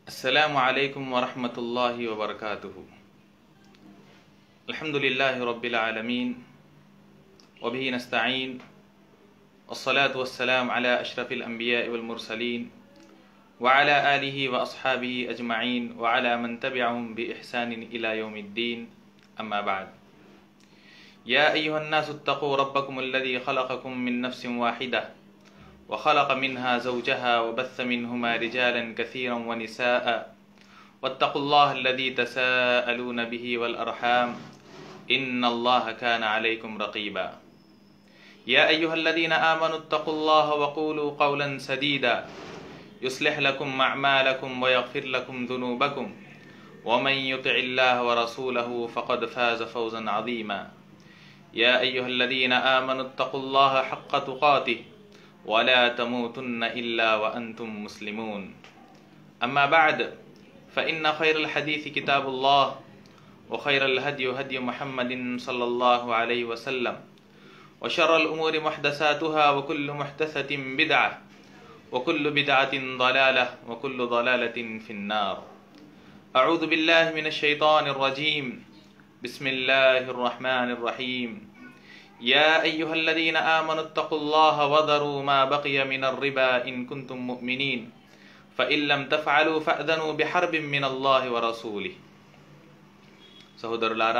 अस्सलामु अलैकुम वरहमतुल्लाहि वबरकातुहु। अल्हम्दुलिल्लाहि रब्बिल आलमीन वबिही नस्तईन वस्सलातु वस्सलामु अला अशरफिल अंबियाइ वल मुरसलीन व अला आलिहि व अस्हाबिहि अजमईन व अला मन तबिअहुम बि इहसानिन इला यौमिद्दीन, अम्मा बाद। या अय्युहन्नासु इत्तक़ू रब्बकुमुल्लज़ी खलक़कुम मिन नफ्सिन वाहिदा वखलक़ मिन्हा ज़ौजहा वबस्स मिन्हुमा रिजालन कसीरन वनिसाअ वत्तक़ुल्लाह अल्लज़ी तसाअलून बिही वल अरहाम इन्नल्लाह कान अलैकुम रक़ीबा। या अय्युहल्लज़ीना आमनु इत्तक़ुल्लाह वक़ूलू क़ौलन सदीदा युस्लिह लकुम अअमालकुम वयग़फिर लकुम ज़ुनूबकुम वमन युतिइल्लाह वरसूलहु फ़क़द फ़ाज़ फ़ौज़न अज़ीमा। या अय्युहल्लज़ीना आमनु इत्तक़ुल्लाह हक़्क़ तुक़ातिह वला तमूतुन्न इल्ला व अंतुम मुस्लिमून, अम्मा बाद। फ़इन्न ख़ैरल हदीस किताबुल्लाह व ख़ैरल हदी हदी मुहम्मदिन सल्लल्लाहु अलैहि वसल्लम व शर्रल उमूरि मुहदसातुहा व कुल्लु मुहदसतिन बिदअह व कुल्लु बिदअतिन ज़लालह व कुल्लु ज़लालतिन फ़िन्नार। अऊज़ु बिल्लाहि मिनश शैतानिर रजीम। बिस्मिल्लाहिर रहमानिर रहीम। या अय्युहल्लज़ीना आमनु इत्तक़ुल्लाह वज़रू मा बक़िय मिनर रिबा इन कुंतुम मुअ्मिनीन फ़इन लम तफ़अलू फ़अज़नू बिहर्बिन मिनल्लाहि व रसूलिहि। సహోదరులారా,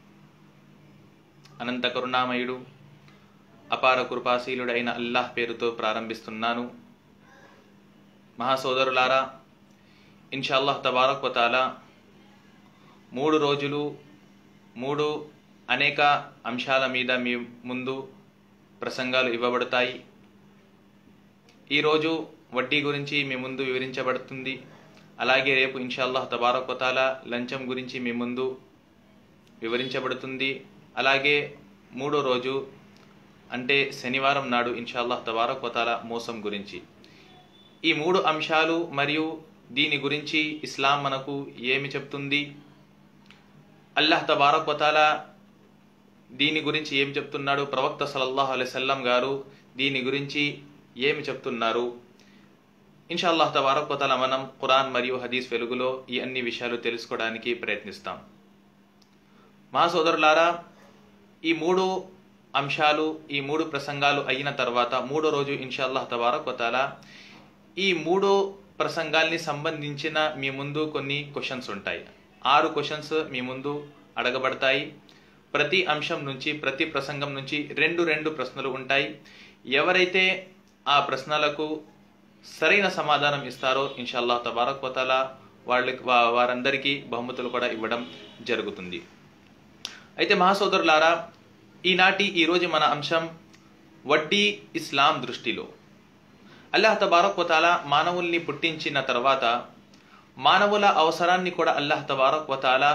అనంత కరుణామయుడు అపార కృపాశీలుడైన అల్లాహ్ పేరుతో ప్రారంభిస్తున్నాను. మహాసోదరులారా, ఇన్షాల్లాహ్ తబారక్ వ తఆలా 3 రోజులు 3 అనేక అంశాల మీద మీ ముందు ప్రసంగాలు ఇవ్వబడతాయి. ఈరోజు వడ్డీ గురించి మీ ముందు వివరించబడుతుంది. అలాగే రేపు ఇన్షాల్లాహ్ తబారక్ వ తఆలా లంచం గురించి మీ ముందు వివరించబడుతుంది. అలాగే 3వ రోజు అంటే శనివారం నాడు ఇన్షాల్లాహ్ తబారక్ వ తఆలా మోసం గురించి. ఈ 3 అంశాలు మరియు దీని గురించి ఇస్లాం మనకు ఏమి చెప్తుంది, అల్లాహ్ తబారక్ వ తఆలా దీని గురించి ఏమి చెప్తున్నాడు, ప్రవక్త సల్లల్లాహు అలైహి వసల్లం గారు దీని గురించి ఏమి చెప్తున్నారు, ఇన్షాల్లాహ్ తబారక్ వ తఆలా మనం ఖురాన్ మరియు హదీస్ వెలుగులో ఈ అన్ని విషయాలు తెలుసుకోవడానికి ప్రయత్నిస్తాం. మా సోదరులారా, ఈ 3 అంశాలు ఈ 3 ప్రసంగాలు అయిన తర్వాత 3వ రోజు ఇన్షాల్లాహ్ తబారక్ వ తఆలా ఈ 3 ప్రసంగాల్ని సంబంధించిన మీ ముందు కొన్ని క్వశ్చన్స్ ఉంటాయి. 6 క్వశ్చన్స్ మీ ముందు అడగబడతాయి. ప్రతి అంశం నుంచి ప్రతి ప్రసంగం నుంచి 2 ప్రశ్నలు ఉంటాయి. ఎవరైతే ఆ ప్రశ్నలకు సరైన సమాధానం ఇస్తారో ఇన్షాల్లాహ్ తబారక్ వ తఆలా వారందరికీ బహుమతులు కూడా ఇవ్వడం జరుగుతుంది. అయితే మహాసోదరులారా, ఈరోజు మన అంశం వడ్డీ ఇస్లాం దృష్టిలో. అల్లాహ్ తబారక్ వ తఆలా మానవుల్ని పుట్టించిన తర్వాత మానవుల అవసరాన్ని కూడా అల్లాహ్ తబారక్ వ తఆలా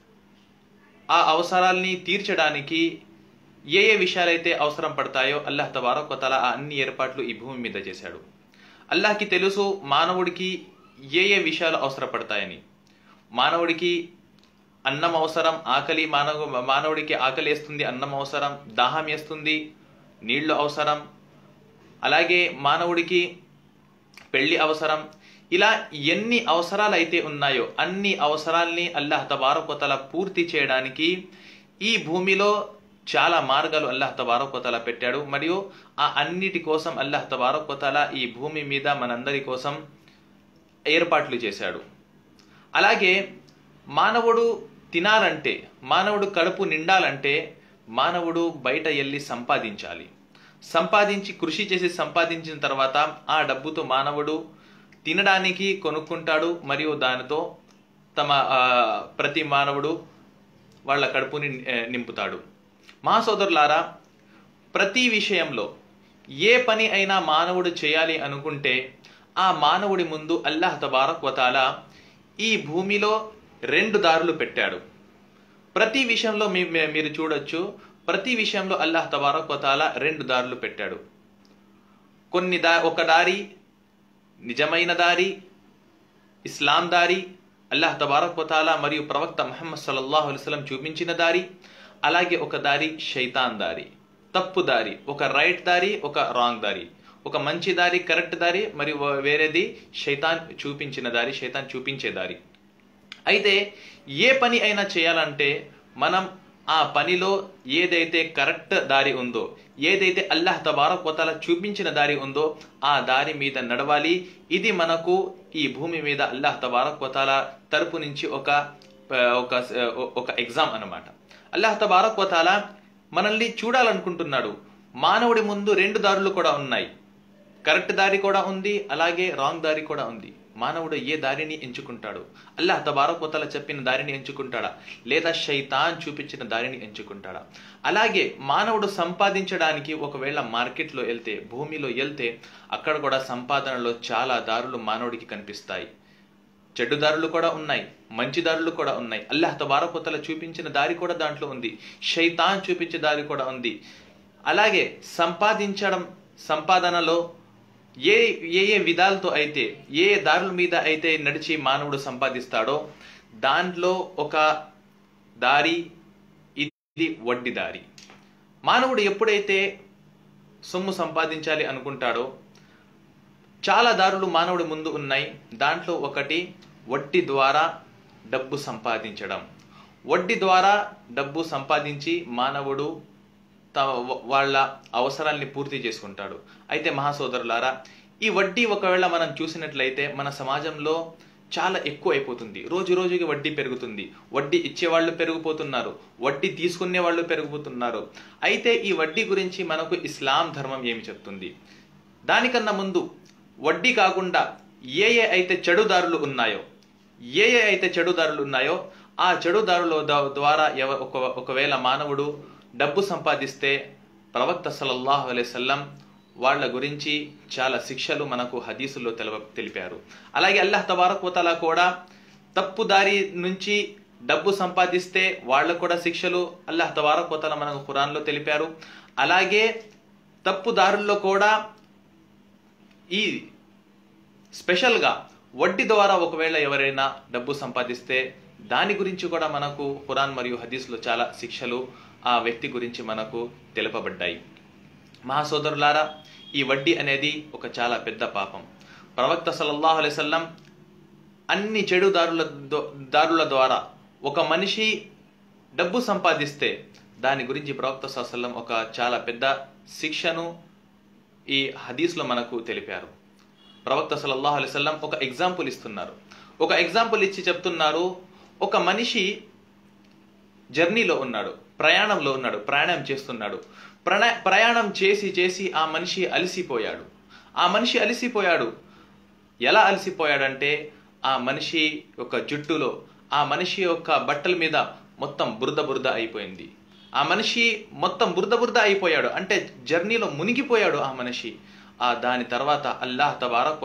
ఆ అవసరాల్ని తీర్చడానికి ఏ విషయాలైతే అవసరం పడతాయో అల్లాహ్ తబారక్ వ తఆలా ఆ అన్ని ఏర్పాట్లు ఈ భూమి మీద చేశాడు. అల్లాహ్కి తెలుసు మానవుడికి ఏ విషయాలు అవసరపడతాయని. మానవుడికి అన్నం అవసరం, ఆకలి, మానవుడికి ఆకలి వేస్తుంది, అన్నం అవసరం, దాహం వేస్తుంది, నీళ్లు అవసరం, అలాగే మానవుడికి పెళ్లి అవసరం. ఇలా ఎన్ని అవసరాలు అయితే ఉన్నాయో అన్ని అవసరాల్ని అల్లాహ్ తబారక్ వ తఆలా పూర్తి చేయడానికి ఈ భూమిలో చాలా మార్గాలు అల్లాహ్ తబారక్ వ తఆలా పెట్టాడు. మరియు ఆ అన్నిటి కోసం అల్లాహ్ తబారక్ వ తఆలా ఈ భూమి మీద మనందరి కోసం ఏర్పాట్లు చేశాడు. అలాగే మానవుడు తినాలంటే, మానవుడు కడుపు నిండాలంటే మానవుడు బయట వెళ్ళి సంపాదించి కృషి చేసి సంపాదించిన తర్వాత ఆ డబ్బుతో మానవుడు తినడానికి కొనుక్కుంటాడు. మరియు దానితో ప్రతి మానవుడు వాళ్ళ కడుపుని నింపుతాడు. మా సోదరులారా, ప్రతి విషయంలో ఏ పని అయినా మానవుడు చేయాలి అనుకుంటే ఆ మానవుడి ముందు అల్లాహ్ తబారక్ వ తఆలా ఈ భూమిలో 2 దారులు పెట్టాడు. ప్రతి విషయంలో మీరు చూడొచ్చు, ప్రతి విషయంలో అల్లాహ్ తబారక్ వ తఆలా 2 దారులు పెట్టాడు. ఒక దారి నిజమైన దారి, ఇస్లాం దారి, అల్లాహ్ తబారక్ వ తఆలా మరియు ప్రవక్త ముహమ్మద్ సల్లల్లాహు అలైహి వసల్లం చూపించిన దారి. అలాగే ఒక దారి షైతాన్ దారి, తప్పు దారి, ఒక రైట్ దారి, ఒక రాంగ్ దారి. ఒక మంచి దారి, కరెక్ట్ దారి, మరియు వేరేది శైతాన్ చూపించిన దారి, శైతాన్ చూపించే దారి. అయితే ఏ పని అయినా చేయాలంటే మనం ఆ పనిలో ఏదైతే కరెక్ట్ దారి ఉందో, ఏదైతే అల్లాహ్ తబారక్ వ తఆలా చూపించిన దారి ఉందో ఆ దారి మీద నడవాలి. ఇది మనకు ఈ భూమి మీద అల్లాహ్ తబారక్ వ తఆలా తరపు నుంచి ఒక ఎగ్జామ్ అన్నమాట. అల్లాహ్ తబారక్ వ తఆలా మనల్ని చూడాలనుకుంటున్నాడు. మానవుడి ముందు రెండు దారులు కూడా ఉన్నాయి. కరెక్ట్ దారి కూడా ఉంది, అలాగే రాంగ్ దారి కూడా ఉంది. మానవుడు ఏ దారిని ఎంచుకుంటాడు? అల్లాహ్ తబారక్ వ తఆలా చెప్పిన దారిని ఎంచుకుంటాడా, లేదా శైతాన్ చూపించిన దారిని ఎంచుకుంటాడా? అలాగే మానవుడు సంపాదించడానికి ఒకవేళ మార్కెట్లో వెళ్తే, భూమిలో వెళ్తే, అక్కడ కూడా సంపాదనలో చాలా దారులు మానవుడికి కనిపిస్తాయి. చెడ్డు దారులు కూడా ఉన్నాయి, మంచి దారులు కూడా ఉన్నాయి. అల్లాహ్ తబారక్ వ తఆలా చూపించిన దారి కూడా దాంట్లో ఉంది, శైతాన్ చూపించే దారి కూడా ఉంది. అలాగే సంపాదనలో ఏ ఏ విధాలతో అయితే, ఏ దారుల మీద అయితే నడిచి మానవుడు సంపాదిస్తాడో దాంట్లో ఒక దారి ఇది వడ్డీ దారి. మానవుడు ఎప్పుడైతే సొమ్ము సంపాదించాలి అనుకుంటాడో చాలా దారులు మానవుడి ముందు ఉన్నాయి. దాంట్లో ఒకటి వడ్డీ ద్వారా డబ్బు సంపాదించడం. వడ్డీ ద్వారా డబ్బు సంపాదించి మానవుడు వాళ్ళ అవసరాల్ని పూర్తి చేసుకుంటాడు. అయితే మహాసోదరులారా, ఈ వడ్డీ ఒకవేళ మనం చూసినట్లయితే మన సమాజంలో చాలా ఎక్కువ అయిపోతుంది. రోజు రోజుకి వడ్డీ పెరుగుతుంది. వడ్డీ ఇచ్చేవాళ్ళు పెరిగిపోతున్నారు, వడ్డీ తీసుకునే వాళ్ళు పెరిగిపోతున్నారు. అయితే ఈ వడ్డీ గురించి మనకు ఇస్లాం ధర్మం ఏమి చెప్తుంది? దానికన్నా ముందు వడ్డీ కాకుండా ఏ అయితే చెడుదారులు ఉన్నాయో ఆ చెడుదారుల ద్వారా ఒకవేళ మానవుడు డబ్బు సంపాదిస్తే ప్రవక్త సల్లల్లాహు అలైహి వసల్లం వాళ్ళ గురించి చాలా శిక్షలు మనకు హదీసుల్లో తెలిపారు. అలాగే అల్లాహ్ తబారక్ వ తఆలా కూడా తప్పు దారి నుంచి డబ్బు సంపాదిస్తే వాళ్ళకు కూడా శిక్షలు అల్లాహ్ తబారక్ వ తఆలా మనకు ఖురాన్లో తెలిపారు. అలాగే తప్పు దారుల్లో కూడా ఈ స్పెషల్గా వడ్డీ ద్వారా ఒకవేళ ఎవరైనా డబ్బు సంపాదిస్తే దాని గురించి కూడా మనకు ఖురాన్ మరియు హదీస్లో చాలా శిక్షలు ఆ వ్యక్తి గురించి మనకు తెలుపబడ్డాయి. మహాసోదరులారా, ఈ వడ్డీ అనేది ఒక చాలా పెద్ద పాపం. ప్రవక్త సల్లల్లాహు అలైహి వసల్లం అన్ని చెడు దారుల ద్వారా ఒక మనిషి డబ్బు సంపాదిస్తే దాని గురించి ప్రవక్త సల్లల్లాహు అలైహి వసల్లం ఒక చాలా పెద్ద శిక్షను ఈ హదీస్లో మనకు తెలిపారు. ప్రవక్త సల్లల్లాహు అలైహి వసల్లం ఒక ఎగ్జాంపుల్ ఇస్తున్నారు. ఒక ఎగ్జాంపుల్ ఇచ్చి చెప్తున్నారు, ఒక మనిషి జర్నీలో ఉన్నాడు, ప్రయాణంలో ఉన్నాడు, ప్రయాణం చేస్తున్నాడు. ప్రయాణం చేసి ఆ మనిషి అలసిపోయాడు. ఎలా అలసిపోయాడంటే ఆ మనిషి యొక్క జుట్టులో, ఆ మనిషి యొక్క బట్టల మీద మొత్తం బురద అయిపోయింది. ఆ మనిషి మొత్తం బురద అయిపోయాడు, అంటే జర్నీలో మునిగిపోయాడు ఆ మనిషి. దాని తర్వాత అల్లాహ్ తబారక్ వ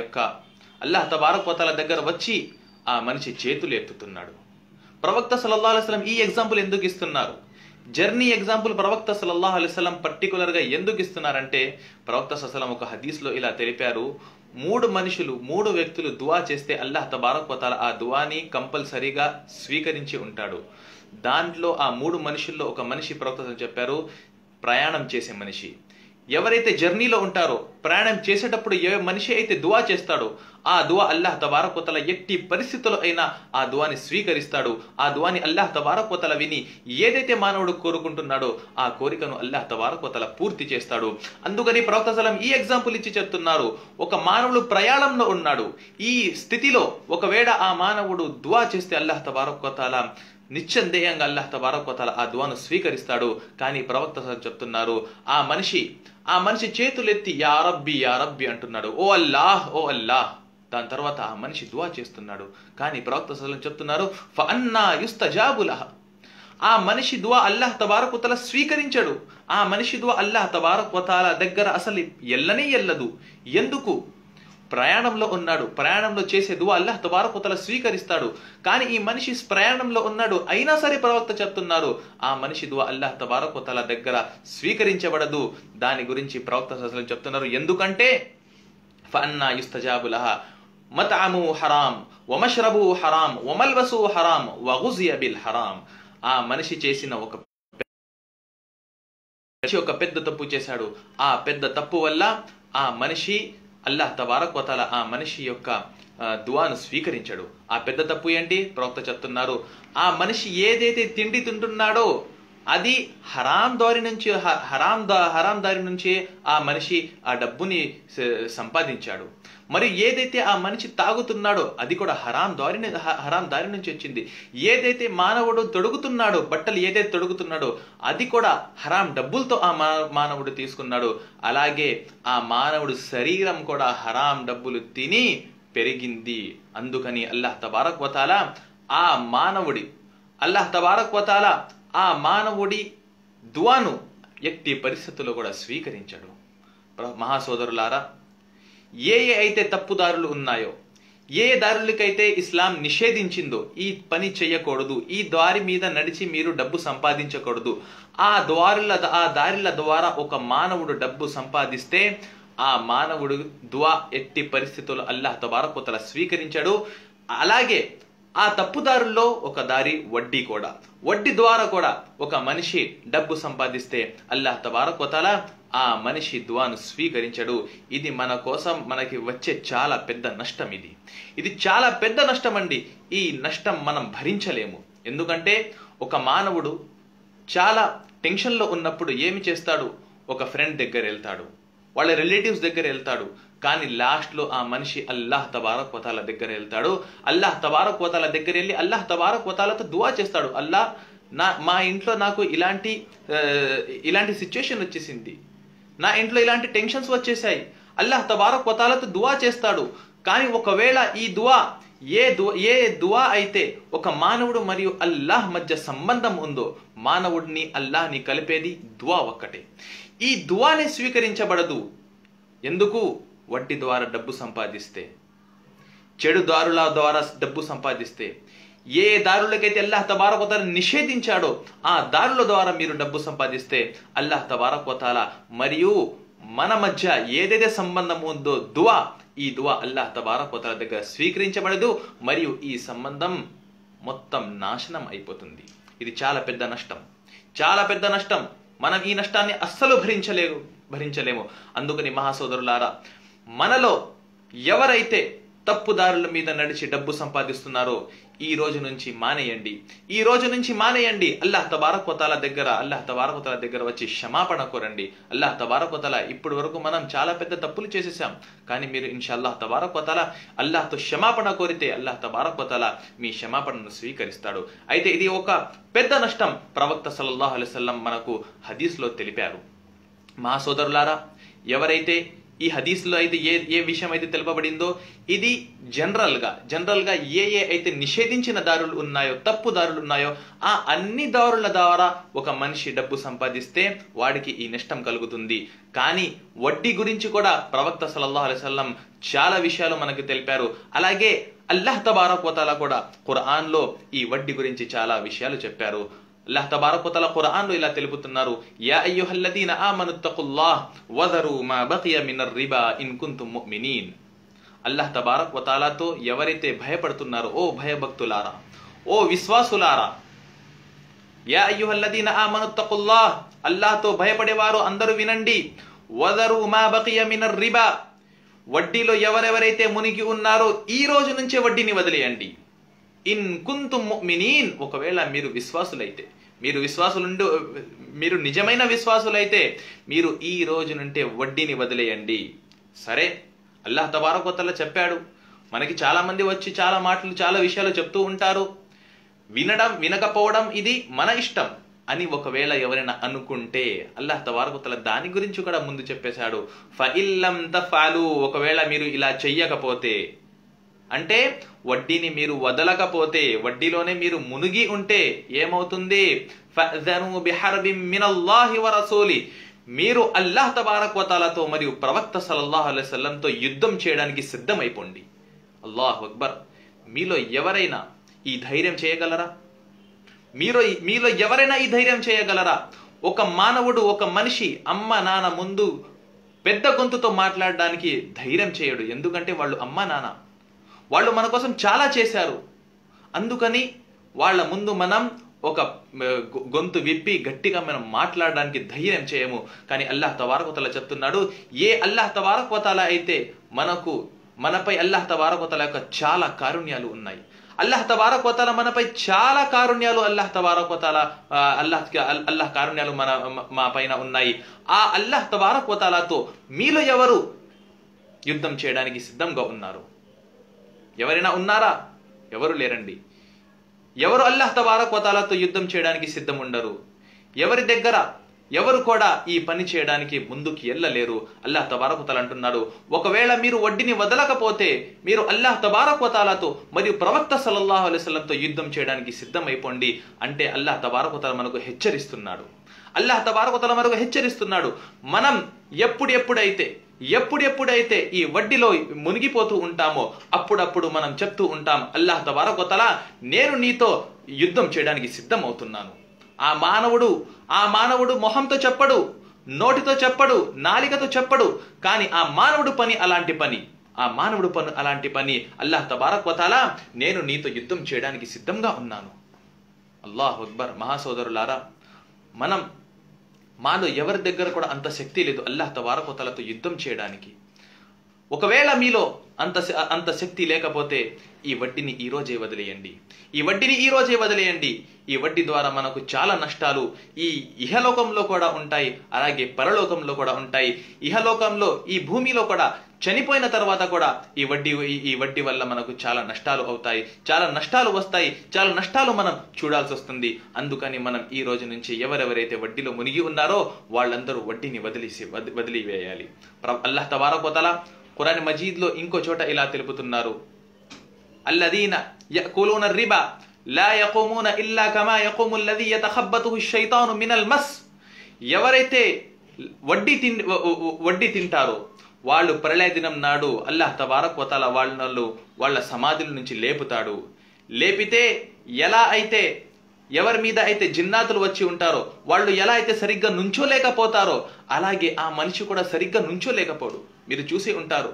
తఆలా దగ్గర వచ్చి ఆ మనిషి చేతులు ఎత్తుతున్నాడు. ప్రవక్త సల్లల్లాహు అలైహి వసల్లం ఈ ఎగ్జాంపుల్ ఎందుకు ఇస్తున్నారు? జర్నీ ఎగ్జాంపుల్ ప్రవక్త సల్లల్లాహు అలైహి వసల్లం పర్టికులర్గా ఎందుకు ఇస్తున్నారంటే, ప్రవక్త సల్లల్లాహు అలైహి వసల్లం ఒక హదీస్లో ఇలా తెలిపారు, 3 వ్యక్తులు దువా చేస్తే అల్లాహ్ తబారక్ వ తఆలా ఆ దువాని కంపల్సరీగా స్వీకరించి ఉంటాడు. దాంట్లో ఆ 3 మనుషుల్లో ఒక మనిషి ప్రవక్త చెప్పారు, ప్రయాణం చేసే మనిషి. ఎవరైతే జర్నీలో ఉంటారో, ప్రయాణం చేసేటప్పుడు ఏ మనిషి అయితే దువా చేస్తాడో ఆ దువా అల్లాహ్ తబారక్ వ తఆలా ఎట్టి పరిస్థితుల్లో అయినా ఆ దువాని స్వీకరిస్తాడు. ఆ దువాని అల్లాహ్ తబారక్ వ తఆలా విని ఏదైతే మానవుడు కోరుకుంటున్నాడో ఆ కోరికను అల్లాహ్ తబారక్ వ తఆలా పూర్తి చేస్తాడు. అందుకని ప్రవక్త సల్లల్లాహు అలైహి వసల్లం ఈ ఎగ్జాంపుల్ ఇచ్చి చెప్తున్నారు, ఒక మానవుడు ప్రయాణంలో ఉన్నాడు. ఈ స్థితిలో ఒకవేళ ఆ మానవుడు దువా చేస్తే అల్లాహ్ తబారక్ వ తఆలా నిశ్చందేయంగా అల్లాహ్ తబారక్ వ తఆలా ఆ దువాను స్వీకరిస్తాడు. కానీ ప్రవక్త చెప్తున్నారు, ఆ మనిషి చేతులెత్తి యా రబ్బి అంటున్నాడు, ఓ అల్లాహ్. దాని తర్వాత ఆ మనిషి దువా చేస్తున్నాడు. కానీ ప్రవక్త సల్లల్లాహు అలైహి వసల్లం చెప్తున్నారు, ఫఅన్నా యుస్తజాబు లహ. ఆ మనిషి దువా అల్లాహ్ తబారక్ వ తఆలా స్వీకరించడు. ఆ మనిషి దువా అల్లాహ్ తబారక్ వ తఆలా దగ్గర అసలు ఎల్లదు. ఎందుకు? ప్రయాణంలో ఉన్నాడు. ప్రయాణంలో చేసే దువా అల్లాహ్ తబారక్ వ తఆలా స్వీకరిస్తాడు. కానీ ఈ మనిషి ప్రయాణంలో ఉన్నాడు, అయినా సరే ప్రవక్త చెప్తున్నారు ఆ మనిషి దువా అల్లాహ్ తబారక్ వ తఆలా దగ్గర స్వీకరించబడదు. దాని గురించి ప్రవక్త సల్లల్లాహు అలైహి వసల్లం చెప్తున్నారు, ఎందుకంటే ఫఅన్నా యుస్తజాబు లహ మత్అము హరాం వమష్రబు హరాం వమల్బసు హరాం వగుజియ బిల్ హరాం. ఆ మనిషి చేసిన ఒక పెద్ద తప్పు చేశాడు. ఆ పెద్ద తప్పు వల్ల ఆ మనిషి అల్లాహ్ తబారక్ వ తఆలా ఆ మనిషి యొక్క దువాను స్వీకరించడు. ఆ పెద్ద తప్పు ఏంటి? ప్రవక్త చెప్తున్నారు, ఆ మనిషి ఏదైతే తిండి తింటున్నాడో అది హరాం దారి నుంచి ఆ మనిషి ఆ డబ్బుని సంపాదించాడు. మరి ఏదైతే ఆ మనిషి తాగుతున్నాడో అది కూడా హరాం దారి నుంచి వచ్చింది. ఏదైతే మానవుడు తొడుగుతున్నాడో, బట్టలు ఏదైతే తొడుగుతున్నాడో అది కూడా హరాం డబ్బులతో ఆ మానవుడు తీసుకున్నాడు. అలాగే ఆ మానవుడు శరీరం కూడా హరాం డబ్బులు తిని పెరిగింది. అందుకని అల్లాహ్ తబారక్ వ తఆలా ఆ మానవుడి దువాను ఎట్టి పరిస్థితుల్లో కూడా స్వీకరించడు. మహాసోదరులారా, ఏ అయితే తప్పుదారులు ఉన్నాయో, ఏ దారులకైతే ఇస్లాం నిషేధించిందో ఈ పని చేయకూడదు, ఈ దారి మీద నడిచి మీరు డబ్బు సంపాదించకూడదు, ఆ దారిల ద్వారా ఒక మానవుడు డబ్బు సంపాదిస్తే ఆ మానవుడు దువా ఎట్టి పరిస్థితుల్లో అల్లాహ్ తబారక్ వ తఆలా స్వీకరించాడు. అలాగే ఆ తప్పుదారుల్లో ఒక దారి వడ్డీ కూడా. వడ్డీ ద్వారా కూడా ఒక మనిషి డబ్బు సంపాదిస్తే అల్లాహ్ తబారక్ వ తఆలా ఆ మనిషి దువాను స్వీకరించడు. ఇది మనకి వచ్చే చాలా పెద్ద నష్టం. ఇది చాలా పెద్ద నష్టం అండి. ఈ నష్టం మనం భరించలేము. ఎందుకంటే ఒక మానవుడు చాలా టెన్షన్లో ఉన్నప్పుడు ఏమి చేస్తాడు? ఒక ఫ్రెండ్ దగ్గర వెళ్తాడు, వాళ్ళ రిలేటివ్స్ దగ్గర వెళ్తాడు. కానీ లాస్ట్లో ఆ మనిషి అల్లాహ్ తబారక్ వ తఆలా దగ్గర వెళ్తాడు. అల్లాహ్ తబారక్ వ తఆలా దగ్గర వెళ్ళి అల్లాహ్ తబారక్ వ తఆలాతో దువా చేస్తాడు. అల్లాహ్, మా ఇంట్లో నాకు ఇలాంటి సిచ్యుయేషన్ వచ్చేసింది, నా ఇంట్లో ఇలాంటి టెన్షన్స్ వచ్చేసాయి. అల్లాహ్ తబారక్ వ తఆలాతో దువా చేస్తాడు. కానీ ఒకవేళ ఈ ఏ దువా అయితే ఒక మానవుడు మరియు అల్లాహ్ మధ్య సంబంధం ఉందో, మానవుడిని అల్లాహ్ని కలిపేది దువా ఒక్కటే. ఈ దువానే స్వీకరించబడదు. ఎందుకు? వడ్డీ ద్వారా డబ్బు సంపాదిస్తే, చెడు దారుల ద్వారా డబ్బు సంపాదిస్తే, ఏ దారులకైతే అల్లాహ్ తబారక్ వ తఆలా నిషేధించాడో ఆ దారుల ద్వారా మీరు డబ్బు సంపాదిస్తే అల్లాహ్ తబారక్ వ తఆలా మరియు మన మధ్య ఏదైతే సంబంధం ఉందో ఈ దువా అల్లాహ్ తబారక్ వ తఆలా దగ్గర స్వీకరించబడదు. మరియు ఈ సంబంధం మొత్తం నాశనం అయిపోతుంది. ఇది చాలా పెద్ద నష్టం, చాలా పెద్ద నష్టం. మనం ఈ నష్టాన్ని అస్సలు భరించలేము. అందుకని మహాసోదరులారా, మనలో ఎవరైతే తప్పుదారుల మీద నడిచి డబ్బు సంపాదిస్తున్నారో ఈ రోజు నుంచి మానేయండి. అల్లాహ్ తబారక్ వ తఆలా దగ్గర వచ్చి క్షమాపణ కోరండి. అల్లాహ్ తబారక్ వ తఆలా ఇప్పటి వరకు మనం చాలా పెద్ద తప్పులు చేసేసాం, కానీ మీరు ఇన్షాల్లాహ్ తబారక్ వ తఆలా అల్లాహ్తో క్షమాపణ కోరితే అల్లాహ్ తబారక్ వ తఆలా మీ క్షమాపణను స్వీకరిస్తాడు. అయితే ఇది ఒక పెద్ద నష్టం ప్రవక్త సల్లల్లాహు అలైహి వసల్లం మనకు హదీస్లో తెలిపారు. మా సోదరులారా, ఎవరైతే ఈ హదీస్లో అయితే ఏ విషయం అయితే తెలుపబడిందో ఇది జనరల్ గా ఏ అయితే నిషేధించిన దారులు ఉన్నాయో, తప్పు దారులు ఉన్నాయో ఆ అన్ని దారుల ద్వారా ఒక మనిషి డబ్బు సంపాదిస్తే వాడికి ఈ నష్టం కలుగుతుంది. కానీ వడ్డీ గురించి కూడా ప్రవక్త సల్లల్లాహు అలైహి వసల్లం చాలా విషయాలు మనకు తెలిపారు. అలాగే అల్లాహ్ తబారక్ వ తఆలా కూడా ఖురాన్లో ఈ వడ్డీ గురించి చాలా విషయాలు చెప్పారు. అల్లాహ్ తబారక్ వ తఆలా ఖురాన్లో ఇలా తెలుపుతున్నారు, యా అయ్యుహల్లదీన ఆమనుత్తఖుల్లాహ్ వదరు మా బఖియ మినర్ రిబా ఇన్ కుంతుం ముమినీన్. అల్లాహ్ తబారక్ వ తఆలాతో ఎవరైతే భయపడుతున్నారో, ఓ భయభక్తులారా, ఓ విశ్వాసులారా, యా అయ్యుహల్లదీన ఆమనుత్తఖుల్లాహ్, అల్లాహ్తో భయపడేవారు అందరూ వినండి, వదరు మా బఖియ మినర్ రిబా, వడ్డీలో ఎవరెవరైతే మునిగి ఉన్నారో ఈ రోజు నుంచే వడ్డీని వదిలేయండి. ఇన్ కుంతుం ముమినీన్, ఒకవేళ మీరు విశ్వాసులైతే, మీరు నిజమైన విశ్వాసులైతే మీరు ఈ రోజు నుండే వడ్డీని వదిలేయండి. సరే, అల్లాహ్ తబారక్ వ తఆలా చెప్పాడు. మనకి చాలా మంది వచ్చి చాలా మాటలు, చాలా విషయాలు చెప్తూ ఉంటారు. వినకపోవడం ఇది మన ఇష్టం అని ఒకవేళ ఎవరైనా అనుకుంటే అల్లాహ్ తబారక్ వ తఆలా దాని గురించి కూడా ముందు చెప్పేశాడు. ఫఇల్లం తఫఅలు, ఒకవేళ మీరు ఇలా చెయ్యకపోతే, అంటే వడ్డీని మీరు వదలకపోతే, వడ్డీలోనే మీరు మునిగి ఉంటే ఏమవుతుంది? ఫఅజను బిహర్బిన్ మినల్లాహి వ రసూలి, మీరు అల్లాహ్ తబారక్ వ తఆలాతో మరియు ప్రవక్త సల్లల్లాహు అలైహి వసల్లంతో యుద్ధం చేయడానికి సిద్ధమైపోండి. అల్లాహు అక్బర్. మీలో ఎవరైనా ఈ ధైర్యం చేయగలరా? మీలో ఎవరైనా ఈ ధైర్యం చేయగలరా? ఒక మానవుడు, ఒక మనిషి అమ్మ నాన్న ముందు పెద్ద గొంతుతో మాట్లాడడానికి ధైర్యం చేయడు. ఎందుకంటే వాళ్ళు అమ్మ నాన్న, వాళ్ళు మన కోసం చాలా చేశారు. అందుకని వాళ్ళ ముందు మనం ఒక గొంతు విప్పి గట్టిగా మనం మాట్లాడడానికి ధైర్యం చేయము. కానీ అల్లాహ్ తబారక వ తఆలా చెప్తున్నాడు, ఏ అల్లాహ్ తబారక వ తఆలా అయితే మనపై అల్లాహ్ తబారక వ తఆలా యొక్క చాలా కారుణ్యాలు ఉన్నాయి. అల్లాహ్ తబారక వ తఆలా మనపై చాలా కారుణ్యాలు అల్లాహ్ తబారక వ తఆలా అల్లాహ్ కారుణ్యాలు మా పైన ఉన్నాయి. ఆ అల్లాహ్ తబారక వ తఆలాతో మీలో ఎవరు యుద్ధం చేయడానికి సిద్ధంగా ఉన్నారు? ఎవరైనా ఉన్నారా? ఎవరు లేరండి. ఎవరు అల్లాహ్ తబారక వ తఆలాతో యుద్ధం చేయడానికి సిద్ధం ఉండరు. ఎవరి దగ్గర ఎవరు కూడా ఈ పని చేయడానికి ముందుకు వెళ్ళలేరు. అల్లాహ్ తబారక వ తఆలా అంటున్నాడు, ఒకవేళ మీరు వడ్డీని వదలకపోతే మీరు అల్లాహ్ తబారక వ తఆలాతో మరియు ప్రవక్త సల్లల్లాహు అలైహి వసల్లంతో యుద్ధం చేయడానికి సిద్ధమైపోండి అంటే అల్లాహ్ తబారక వ తఆలా మనకు హెచ్చరిస్తున్నాడు. అల్లాహ్ తబారక వ తఆలా మనకు హెచ్చరిస్తున్నాడు. మనం ఎప్పుడెప్పుడైతే ఈ వడ్డీలో మునిగిపోతూ ఉంటామో అప్పుడప్పుడు మనం చెప్తూ ఉంటాం, అల్లాహ్ తబారక వ తఆలా నేను నీతో యుద్ధం చేయడానికి సిద్ధమవుతున్నాను. ఆ మానవుడు మొహంతో చెప్పడు, నోటితో చెప్పడు, నాలికతో చెప్పడు. కానీ ఆ మానవుడు పని అలాంటి పని అల్లాహ్ తబారక వ తఆలా నేను నీతో యుద్ధం చేయడానికి సిద్ధంగా ఉన్నాను. అల్లాహు అక్బర్. మహాసోదరులారా, మాలో ఎవరి దగ్గర కూడా అంత శక్తి లేదు అల్లాహ్ తబారక వ తఆలాతో యుద్ధం చేయడానికి. ఒకవేళ మీలో అంత శక్తి లేకపోతే ఈ వడ్డీని ఈ రోజే వదిలేయండి. ఈ వడ్డీ ద్వారా మనకు చాలా నష్టాలు ఈ ఇహలోకంలో కూడా ఉంటాయి, అలాగే పరలోకంలో కూడా ఉంటాయి. ఇహలోకంలో ఈ భూమిలో కూడా చనిపోయిన తర్వాత కూడా ఈ వడ్డీ వల్ల మనకు చాలా నష్టాలు అవుతాయి, చాలా నష్టాలు వస్తాయి, చాలా నష్టాలు మనం చూడాల్సి వస్తుంది. అందుకని మనం ఈ రోజు నుంచి ఎవరెవరైతే వడ్డీలో మునిగి ఉన్నారో వాళ్ళందరూ వడ్డీని వదిలివేయాలి. అల్లాహ్ తబారక వ తఆలా ఖురాన్ మజీద్ లో ఇంకో చోట ఇలా తెలుపుతున్నారు, అల్లదీన యఅకులూన రిబా లా యఖూమూన ఇల్లా కమా యఖూము అల్లదీ యతఖబ్బతుహు అష్-షైతాను మినల్ మస్. ఎవరైతే వడ్డీ తింటారో వాళ్ళు ప్రళయ దినం నాడు అల్లాహ్ తబారక వ తఆలా వాళ్ళ సమాధుల నుంచి లేపుతాడు. లేపితే ఎవరి మీద అయితే జిన్నాతులు వచ్చి ఉంటారో వాళ్ళు ఎలా అయితే సరిగ్గా నుంచోలేకపోతారో అలాగే ఆ మనిషి కూడా సరిగ్గా నుంచోలేకపోడు. మీరు చూసి ఉంటారు,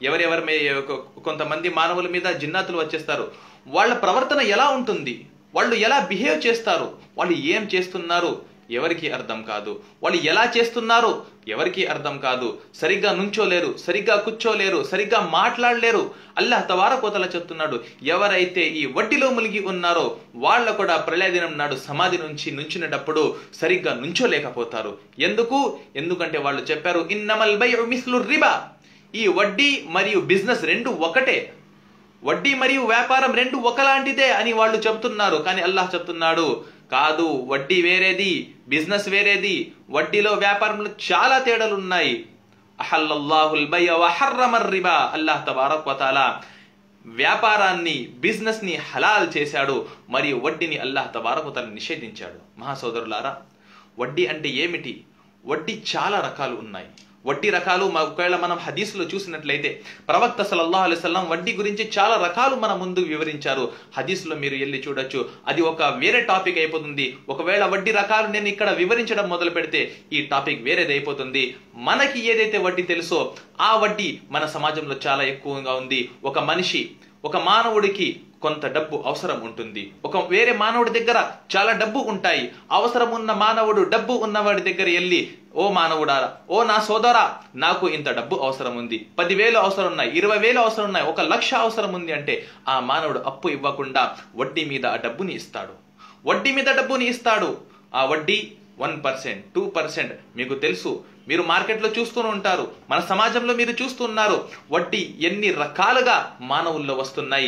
కొంతమంది మానవుల మీద జిన్నాతులు వచ్చేస్తారు. వాళ్ళ ప్రవర్తన ఎలా ఉంటుంది, వాళ్ళు ఎలా బిహేవ్ చేస్తారు, వాళ్ళు ఏం చేస్తున్నారు ఎవరికి అర్థం కాదు, వాళ్ళు ఎలా చేస్తున్నారు ఎవరికి అర్థం కాదు. సరిగ్గా నుంచోలేరు, సరిగ్గా కూర్చోలేరు, సరిగ్గా మాట్లాడలేరు. అల్లాహ్ తబారక వ తఆలా చెప్తున్నాడు, ఎవరైతే ఈ వడ్డీలో మునిగి ఉన్నారో వాళ్ళ కూడా ప్రళయ దినం నాడు సమాధి నుంచి నుంచునేటప్పుడు సరిగ్గా నుంచోలేకపోతారు. ఎందుకంటే వాళ్ళు చెప్పారు, ఇన్నమల్ బైఉ మిస్లు రిబా. ఈ వడ్డీ మరియు బిజినెస్ రెండు ఒకటే, వడ్డీ మరియు వ్యాపారం రెండు ఒకలాంటిదే అని వాళ్ళు చెప్తున్నారు. కానీ అల్లాహ్ చెప్తున్నాడు, కాదు, వడ్డీ వేరేది, బిజినెస్ వేరేది. వడ్డీలో వ్యాపారంలో చాలా తేడాలు ఉన్నాయి. అహల్లల్లాహుల్ బైఅ వ హర్రమర్ రిబా. అల్లాహ్ తబారక వ తఆలా వ్యాపారాన్ని, బిజినెస్ ని హలాల్ చేశాడు మరియు వడ్డీని అల్లాహ్ తబారక వ తఆలా నిషేధించాడు. మహాసోదరులారా, వడ్డీ అంటే ఏమిటి? వడ్డీ చాలా రకాలు ఉన్నాయి. వడ్డీ రకాలు ఒకవేళ మనం హదీసులో చూసినట్లయితే ప్రవక్త సల్లల్లాహు అలైహి వసల్లం వడ్డీ గురించి చాలా రకాలు మన ముందు వివరించారు. హదీసులో మీరు వెళ్ళి చూడొచ్చు. అది ఒక వేరే టాపిక్ అయిపోతుంది. ఒకవేళ వడ్డీ రకాలు నేను ఇక్కడ వివరించడం మొదలు పెడితే ఈ టాపిక్ వేరేది అయిపోతుంది. మనకి ఏదైతే వడ్డీ తెలుసో ఆ వడ్డీ మన సమాజంలో చాలా ఎక్కువగా ఉంది. ఒక మానవుడికి కొంత డబ్బు అవసరం ఉంటుంది, వేరే మానవుడి దగ్గర చాలా డబ్బు ఉంటాయి. అవసరం ఉన్న మానవుడు డబ్బు ఉన్నవాడి దగ్గర వెళ్ళి, ఓ మానవుడా, ఓ నా సోదరా, నాకు ఇంత డబ్బు అవసరం ఉంది, 10,000 అవసరం ఉన్నాయి, 20,000 అవసరం ఉన్నాయి, 1,00,000 అవసరం ఉంది అంటే ఆ మానవుడు అప్పు ఇవ్వకుండా వడ్డీ మీద ఆ డబ్బుని ఇస్తాడు. ఆ వడ్డీ 1%, 2%. మీకు తెలుసు, మీరు మార్కెట్లో చూస్తూ ఉంటారు, మన సమాజంలో మీరు చూస్తున్నారు, వడ్డీ ఎన్ని రకాలుగా మానవుల్లో వస్తున్నాయి,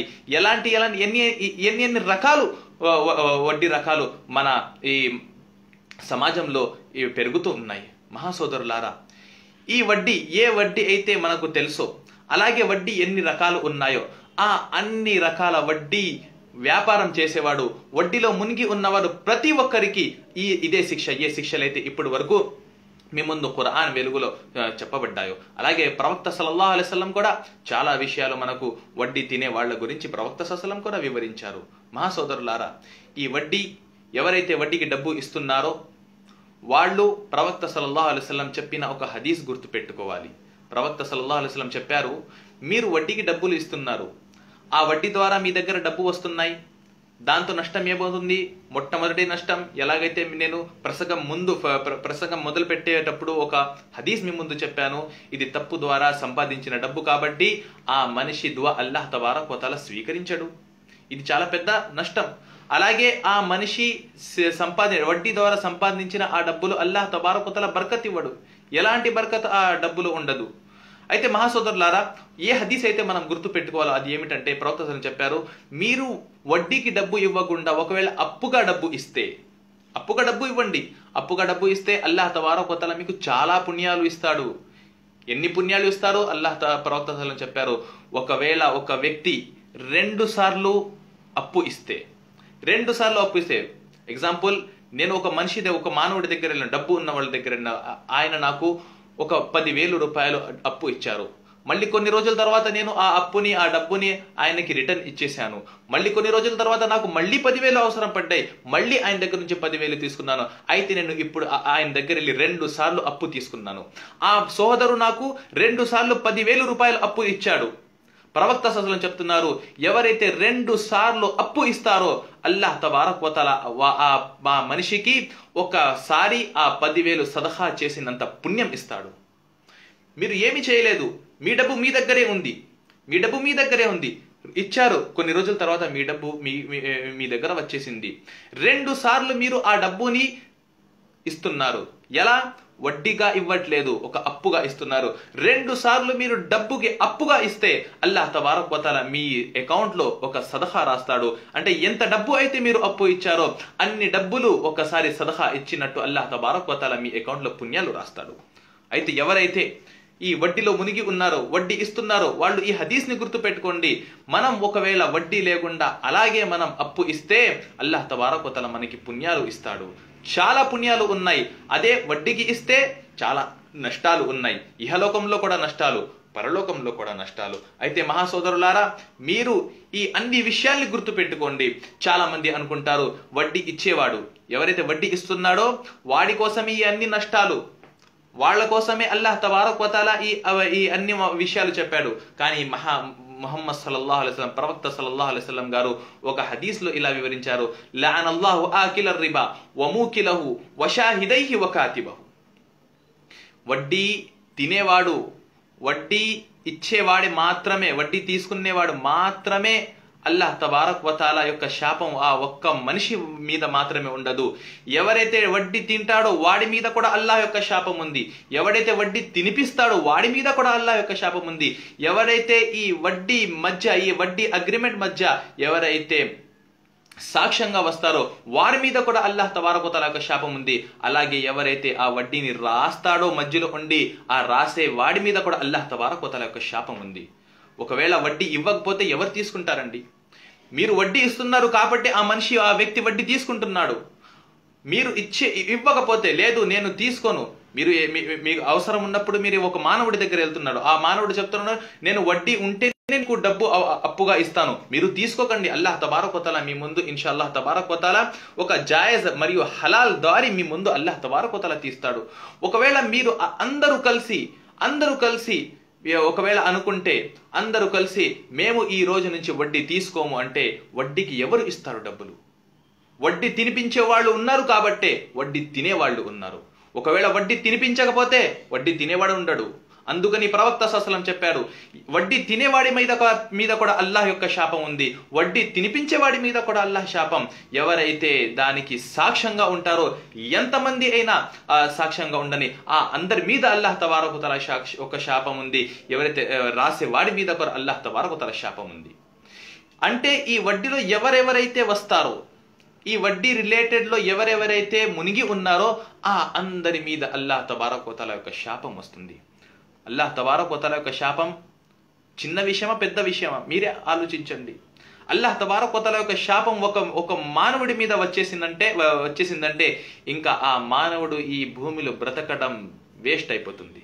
ఎన్ని రకాలు వడ్డీ రకాలు మన ఈ సమాజంలో పెరుగుతూ ఉన్నాయి. మహాసోదరులారా, ఈ వడ్డీ ఏ వడ్డీ అయితే మనకు తెలుసో అలాగే వడ్డీ ఎన్ని రకాలు ఉన్నాయో ఆ అన్ని రకాల వడ్డీ వ్యాపారం చేసేవాడు, వడ్డీలో మునిగి ఉన్నవాడు ప్రతి ఒక్కరికి ఇదే శిక్ష, ఏ శిక్షలైతే ఇప్పటి వరకు మీ ముందు ఖురాన్ వెలుగులో చెప్పబడ్డాయో. అలాగే ప్రవక్త సల్లల్లాహు అలైహి వసల్లం కూడా చాలా విషయాలు మనకు వడ్డీ తినే వాళ్ళ గురించి ప్రవక్త సల్లల్లాహు అలైహి వసల్లం కూడా వివరించారు. మహాసోదరులారా, ఈ ఎవరైతే వడ్డీకి డబ్బు ఇస్తున్నారో వాళ్ళు ప్రవక్త సల్లల్లాహు అలైహి వసల్లం చెప్పిన ఒక హదీస్ గుర్తు పెట్టుకోవాలి. ప్రవక్త సల్లల్లాహు అలైహి వసల్లం చెప్పారు, మీరు వడ్డీకి డబ్బులు ఇస్తున్నారు, ఆ వడ్డీ ద్వారా మీ దగ్గర డబ్బు వస్తున్నాయి, దాంతో నష్టం ఏమవుతుంది? మొట్టమొదటి నష్టం, ఎలాగైతే నేను ప్రసంగం మొదలు పెట్టేటప్పుడు ఒక హదీస్ మీ ముందు చెప్పాను, ఇది తప్పు ద్వారా సంపాదించిన డబ్బు కాబట్టి ఆ మనిషి దువా అల్లాహ్ తబారక్ వ తఆలా స్వీకరించడు. ఇది చాలా పెద్ద నష్టం. అలాగే ఆ మనిషి వడ్డీ ద్వారా సంపాదించిన ఆ డబ్బులు అల్లాహ్ తబారక్ వ తఆలా బర్కత్ ఇవ్వడు. ఎలాంటి బర్కత్ ఆ డబ్బులు ఉండదు. అయితే మహాసోదరులారా, ఏ హదీస్ అయితే మనం గుర్తు పెట్టుకోవాలో అది ఏమిటంటే, ప్రవక్త చెప్పారు, మీరు వడ్డీకి డబ్బు ఇవ్వకుండా ఒకవేళ అప్పుగా డబ్బు ఇవ్వండి. అప్పుగా డబ్బు ఇస్తే అల్లాహ్ తబారక్ వ తఆలా మీకు చాలా పుణ్యాలు ఇస్తాడు. ఎన్ని పుణ్యాలు ఇస్తారో ప్రవక్త చెప్పారు. ఒకవేళ ఒక వ్యక్తి 2 సార్లు అప్పు ఇస్తే, ఎగ్జాంపుల్, నేను ఒక మానవుడి దగ్గర వెళ్ళిన, డబ్బు ఉన్న వాళ్ళ దగ్గర వెళ్ళిన, ఆయన నాకు ఒక 10,000 రూపాయలు అప్పు ఇచ్చారు. మళ్ళీ కొన్ని రోజుల తర్వాత నేను ఆ డబ్బుని ఆయనకి రిటర్న్ ఇచ్చేసాను. మళ్ళీ కొన్ని రోజుల తర్వాత నాకు మళ్ళీ 10,000 అవసరం పడ్డాయి. మళ్ళీ ఆయన దగ్గర నుంచి 10,000 తీసుకున్నాను. అయితే నేను ఇప్పుడు ఆయన దగ్గర వెళ్ళి 2 సార్లు అప్పు తీసుకున్నాను. ఆ సోదరు నాకు 2 సార్లు 10,000 రూపాయలు అప్పు ఇచ్చాడు. ప్రవక్త సల్లల్లాహు అలైహి చెప్తున్నారు, ఎవరైతే 2 సార్లు అప్పు ఇస్తారో అల్లాహ్ తబారక్ వ తఆలా ఆ మనిషికి ఒకసారి ఆ 10,000 సదఖా చేసినంత పుణ్యం ఇస్తాడు. మీరు ఏమి చేయలేదు, మీ డబ్బు మీ దగ్గరే ఉంది, ఇచ్చారు. కొన్ని రోజుల తర్వాత మీ డబ్బు మీ దగ్గర వచ్చేసింది. 2 సార్లు మీరు ఆ డబ్బుని ఇస్తున్నారు. ఎలా? వడ్డీగా ఇవ్వట్లేదు, ఒక అప్పుగా ఇస్తున్నారు. 2 సార్లు మీరు డబ్బుకి అప్పుగా ఇస్తే అల్లాహ్ తబారక్ వ తఆలా మీ అకౌంట్ లో ఒక సదఖా రాస్తాడు. అంటే ఎంత డబ్బు అయితే మీరు అప్పు ఇచ్చారో అన్ని డబ్బులు ఒకసారి సదఖా ఇచ్చినట్టు అల్లాహ్ తబారక్ వ తఆలా మీ అకౌంట్ లో పుణ్యాలు రాస్తాడు. అయితే ఎవరైతే ఈ వడ్డీలో మునిగి ఉన్నారో, వడ్డీ ఇస్తున్నారో, వాళ్ళు ఈ హదీస్ ని గుర్తు పెట్టుకోండి. మనం ఒకవేళ వడ్డీ లేకుండా అలాగే మనం అప్పు ఇస్తే అల్లాహ్ తబారక్ వ తఆలా మనకి పుణ్యాలు ఇస్తాడు. చాలా పుణ్యాలు ఉన్నాయి. అదే వడ్డీకి ఇస్తే చాలా నష్టాలు ఉన్నాయి. ఇహలోకంలో కూడా నష్టాలు, పరలోకంలో కూడా నష్టాలు. అయితే మహాసోదరులారా, మీరు ఈ అన్ని విషయాల్ని గుర్తు పెట్టుకోండి. చాలా మంది అనుకుంటారు, వడ్డీ ఇచ్చేవాడు, ఎవరైతే వడ్డీ ఇస్తున్నాడో వాడి కోసమే ఈ అన్ని నష్టాలు, వాళ్ళ కోసమే అల్లాహ్ తబారక్ వ తఆలా ఈ అన్ని విషయాలు చెప్పాడు. కానీ ముహమ్మద్ సల్లల్లాహు అలైహి వసల్లం, ప్రవక్త సల్లల్లాహు అలైహి వసల్లం గారు ఒక హదీస్ లో ఇలా వివరించారు, లఅనల్లాహు ఆకిల రిబా వ మూకిలహు వ షాహిదైహి వ కాతిబహు. వడ్డీ తినేవాడు, వడ్డీ ఇచ్చేవాడి మాత్రమే, వడ్డీ తీసుకునేవాడు మాత్రమే అల్లాహ్ తబారక్ వ తఆలా యొక్క శాపం ఆ ఒక్క మనిషి మీద మాత్రమే ఉండదు. ఎవరైతే వడ్డీ తింటాడో వాడి మీద కూడా అల్లాహ్ యొక్క శాపం ఉంది. ఎవడైతే వడ్డీ తినిపిస్తాడో వాడి మీద కూడా అల్లాహ్ యొక్క శాపం ఉంది. ఎవరైతే ఈ వడ్డీ అగ్రిమెంట్ మధ్య ఎవరైతే సాక్ష్యంగా వస్తారో వారి మీద కూడా అల్లాహ్ తబారక్ వ తఆలా యొక్క శాపం ఉంది. అలాగే ఎవరైతే ఆ వడ్డీని రాస్తాడో మధ్యలో ఉండి ఆ రాసే వాడి మీద కూడా అల్లాహ్ తబారక్ వ తఆలా యొక్క శాపం ఉంది. ఒకవేళ వడ్డీ ఇవ్వకపోతే ఎవరు తీసుకుంటారండి? మీరు వడ్డీ ఇస్తున్నారు కాబట్టి ఆ వ్యక్తి వడ్డీ తీసుకుంటున్నాడు. మీరు ఇవ్వకపోతే, లేదు నేను తీసుకోను, మీకు అవసరం ఉన్నప్పుడు మీరు ఒక మానవుడి దగ్గర వెళ్తున్నాడు, ఆ మానవుడు చెప్తున్నాడు, నేను వడ్డీ ఉంటే నీకు డబ్బు అప్పుగా ఇస్తాను, మీరు తీసుకోకండి. అల్లాహ్ తబారక్ వ తఆలా మీ ముందు ఇన్షాల్లాహ్ తబారక్ వ తఆలా ఒక జాయజ్ మరియు హలాల్ దారి మీ ముందు అల్లాహ్ తబారక్ వ తఆలా తీస్తాడు. ఒకవేళ మీరు అందరూ కలిసి ఒకవేళ అనుకుంటే, అందరూ కలిసి మేము ఈ రోజు నుంచి వడ్డీ తీసుకోము అంటే వడ్డీకి ఎవరు ఇస్తారు డబ్బులు? వడ్డీ తినిపించే వాళ్ళు ఉన్నారు కాబట్టే వడ్డీ తినేవాళ్ళు ఉన్నారు. ఒకవేళ వడ్డీ తినిపించకపోతే వడ్డీ తినేవాడు ఉండడు. అందుకని ప్రవక్త సల్లల్లాహు అలైహి వసల్లం చెప్పారు, వడ్డీ తినేవాడి మీద కూడా అల్లాహ్ యొక్క శాపం ఉంది, వడ్డీ తినిపించేవాడి మీద కూడా అల్లాహ్ శాపం. ఎవరైతే దానికి సాక్ష్యంగా ఉంటారో, ఎంతమంది అయినా సాక్ష్యంగా ఉండని, ఆ అందరి మీద అల్లాహ్ తబారక్ వ తఆలా ఒక శాపం ఉంది. ఎవరైతే రాసే వాడి మీద కూడా అల్లాహ్ తబారక్ వ తఆలా శాపం ఉంది. అంటే ఈ వడ్డీలో ఎవరెవరైతే వస్తారో, ఈ వడ్డీ రిలేటెడ్ లో ఎవరెవరైతే మునిగి ఉన్నారో ఆ అందరి మీద అల్లాహ్ తబారక్ వ తఆలా యొక్క శాపం వస్తుంది. అల్లాహ్ తబారక్ వ తఆలా యొక్క శాపం చిన్న విషయమా పెద్ద విషయమా మీరే ఆలోచించండి. అల్లాహ్ తబారక్ వ తఆలా యొక్క శాపం ఒక మానవుడి మీద వచ్చేసిందంటే ఇంకా ఆ మానవుడు ఈ భూమిలో బ్రతకడం వేస్ట్ అయిపోతుంది.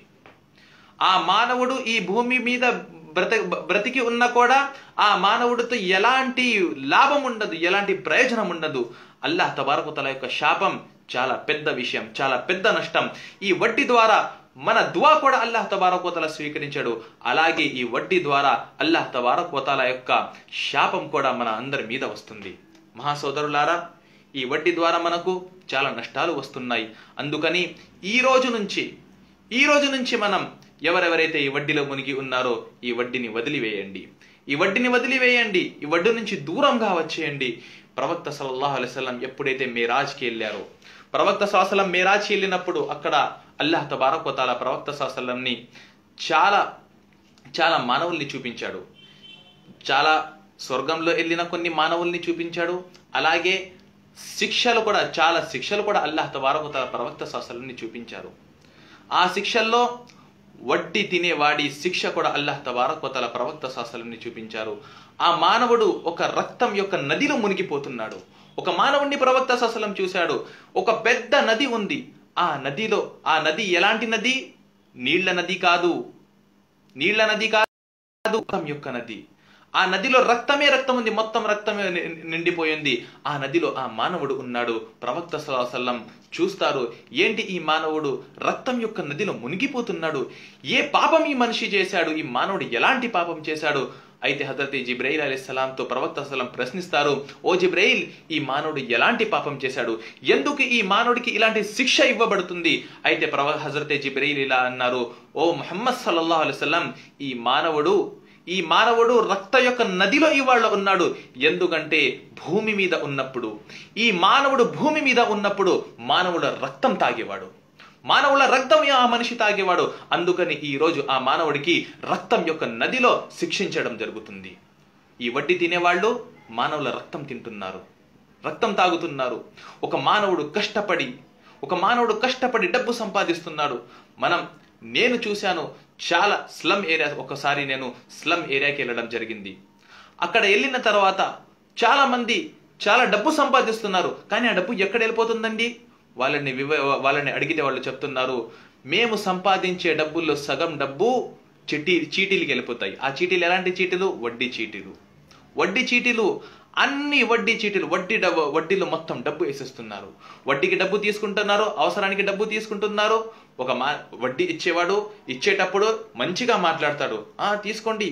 ఆ మానవుడు ఈ భూమి మీద బ్రతికి ఉన్నా కూడా ఆ మానవుడితో ఎలాంటి లాభం ఉండదు, ఎలాంటి ప్రయోజనం ఉండదు. అల్లాహ్ తబారక్ వ తఆలా యొక్క శాపం చాలా పెద్ద విషయం, చాలా పెద్ద నష్టం. ఈ వడ్డీ ద్వారా మన దువా కూడా అల్లాహ్ తబారక్ వ తఆలా స్వీకరించాడు. అలాగే ఈ వడ్డీ ద్వారా అల్లాహ్ తబారక్ వ తఆలా యొక్క శాపం కూడా మన అందరి మీద వస్తుంది. మహాసోదరులారా, ఈ వడ్డీ ద్వారా మనకు చాలా నష్టాలు వస్తున్నాయి. అందుకని ఈ రోజు నుంచి మనం ఎవరెవరైతే ఈ వడ్డీలో మునిగి ఉన్నారో ఈ వడ్డీని వదిలివేయండి. ఈ వడ్డీ నుంచి దూరంగా వచ్చేయండి. ప్రవక్త సల్లల్లాహు అలైహి వసల్లం ఎప్పుడైతే మేరాజ్కి వెళ్ళారో, ప్రవక్త సల్లల్లాహు అలైహి వసల్లం మేరాజ్కి వెళ్ళినప్పుడు అక్కడ అల్లాహ్ తబారక్ వ తఆలా ప్రవక్త సల్లల్లాహు అలైహి వసల్లంని చాలా మానవుల్ని చూపించాడు. చాలా స్వర్గంలో వెళ్ళిన కొన్ని మానవుల్ని చూపించాడు. అలాగే చాలా శిక్షలు కూడా అల్లాహ్ తబారక్ వ తఆలా ప్రవక్త సల్లల్లాహు అలైహి వసల్లంని చూపించారు. ఆ శిక్షల్లో వడ్డీ తినేవాడి శిక్ష కూడా అల్లాహ్ తబారక్ వ తఆలా ప్రవక్త సల్లల్లాహు అలైహి వసల్లం చూపించారు. ఆ మానవుడు ఒక రక్తం యొక్క నదిలో మునిగిపోతున్నాడు. ఒక మానవుడిని ప్రవక్త సల్లల్లాహు అలైహి వసల్లం చూశాడు. ఒక పెద్ద నది ఉంది. ఆ నది ఎలాంటి నది? నీళ్ల నది కాదు, రక్తం యొక్క నది. ఆ నదిలో రక్తం ఉంది, మొత్తం రక్తమే నిండిపోయింది. ఆ నదిలో ఆ మానవుడు ఉన్నాడు. ప్రవక్త సల్లల్లాహు అలైహి వసల్లం చూస్తారు, ఏంటి ఈ మానవుడు రక్తం యొక్క నదిలో మునిగిపోతున్నాడు? ఏ పాపం ఈ మనిషి చేశాడు? ఈ మానవుడు ఎలాంటి పాపం చేశాడు? అయితే హజరత్ జిబ్రైల్ అలైహిస్సలాంతో ప్రవక్త సల్లం ప్రశ్నిస్తారు, ఓ జిబ్రైల్, ఈ మానవుడు ఎలాంటి పాపం చేశాడు? ఎందుకు ఈ మానవుడికి ఇలాంటి శిక్ష ఇవ్వబడుతుంది? అయితే హజరత్ జిబ్రైల్ ఇలా అన్నారు, ఓ ముహమ్మద్ సల్లల్లాహు అలైహి వసల్లం, ఈ మానవుడు రక్త యొక్క నదిలో ఇవాళ ఉన్నాడు. ఎందుకంటే ఈ మానవుడు భూమి మీద ఉన్నప్పుడు మానవుడు రక్తం తాగేవాడు, మానవుల రక్తం ఆ మనిషి తాగేవాడు. అందుకని ఈ రోజు ఆ మానవుడికి రక్తం యొక్క నదిలో శిక్షించడం జరుగుతుంది. ఈ వడ్డీ తినేవాళ్ళు మానవుల రక్తం తింటున్నారు, రక్తం తాగుతున్నారు. ఒక మానవుడు కష్టపడి డబ్బు సంపాదిస్తున్నాడు. నేను చూశాను చాలా స్లమ్ ఏరియా. ఒకసారి నేను స్లమ్ ఏరియాకి వెళ్ళడం జరిగింది. అక్కడ వెళ్ళిన తర్వాత చాలా మంది చాలా డబ్బు సంపాదిస్తున్నారు. కానీ ఆ డబ్బు ఎక్కడ వెళ్ళిపోతుందండి? వాళ్ళని అడిగితే వాళ్ళు చెప్తున్నారు, మేము సంపాదించే డబ్బుల్లో సగం డబ్బు చీటీలకి వెళ్ళిపోతాయి. ఆ చీటీలు ఎలాంటి చీటీలు? వడ్డీ చీటీలు. అన్ని వడ్డీలో మొత్తం డబ్బు వేసేస్తున్నారు. వడ్డీకి డబ్బు తీసుకుంటున్నారు, అవసరానికి డబ్బు తీసుకుంటున్నారు. వడ్డీ ఇచ్చేవాడు ఇచ్చేటప్పుడు మంచిగా మాట్లాడతాడు, తీసుకోండి,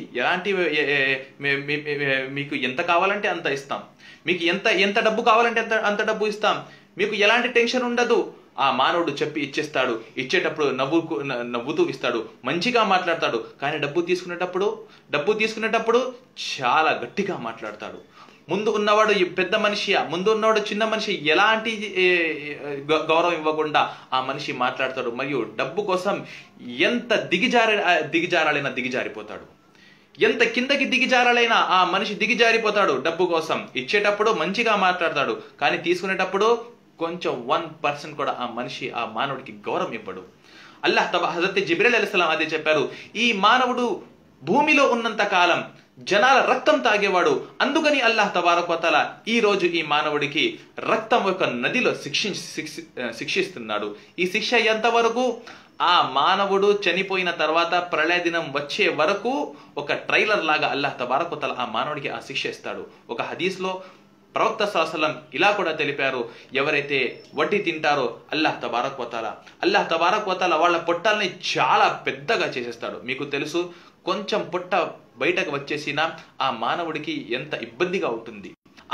మీకు ఎంత కావాలంటే అంత ఇస్తాం, మీకు ఎంత డబ్బు కావాలంటే అంత డబ్బు ఇస్తాం, మీకు ఎలాంటి టెన్షన్ ఉండదు. ఆ మానవుడు చెప్పి ఇచ్చేస్తాడు. ఇచ్చేటప్పుడు నవ్వుతూ ఇస్తాడు, మంచిగా మాట్లాడతాడు. కానీ డబ్బు తీసుకునేటప్పుడు చాలా గట్టిగా మాట్లాడతాడు. ముందు ఉన్నవాడు పెద్ద మనిషి, ముందు ఉన్నవాడు చిన్న మనిషి, ఎలాంటి గౌరవం ఇవ్వకుండా ఆ మనిషి మాట్లాడతాడు. మరియు డబ్బు కోసం ఎంత దిగజారాలైనా దిగజారిపోతాడు, ఎంత కిందకి దిగజారాలైనా ఆ మనిషి దిగజారిపోతాడు. డబ్బు కోసం ఇచ్చేటప్పుడు మంచిగా మాట్లాడతాడు, కానీ తీసుకునేటప్పుడు కొంచెం 1% కూడా ఆ మానవుడికి గౌరవం ఇవ్వడు. హజరత్ జిబ్రీల్ అలైహిస్సలాం అదే చెప్పారు, ఈ మానవుడు భూమిలో ఉన్నంత కాలం జనాల రక్తం తాగేవాడు. అందుకని అల్లాహ్ తబారక్ వ తఆలా ఈ రోజు ఈ మానవుడికి రక్తం యొక్క నదిలో శిక్షిస్తున్నాడు. ఈ శిక్ష ఎంతవరకు? ఆ మానవుడు చనిపోయిన తర్వాత ప్రళయ దినం వచ్చే వరకు ఒక ట్రైలర్ లాగా అల్లాహ్ తబారక్ వ తఆలా ఆ మానవుడికి ఆ శిక్ష ఇస్తాడు. ఒక హదీస్లో ప్రవక్త సల్లల్లాహు అలైహి వసల్లం ఇలా కూడా తెలిపారు, ఎవరైతే వడ్డీ తింటారో అల్లాహ్ తబారక్ వ తఆలా వాళ్ళ పొట్టాలని చాలా పెద్దగా చేసేస్తాడు. మీకు తెలుసు, కొంచెం పొట్ట బయటకు వచ్చేసినా ఆ మానవుడికి ఎంత ఇబ్బందిగా ఉంటుంది.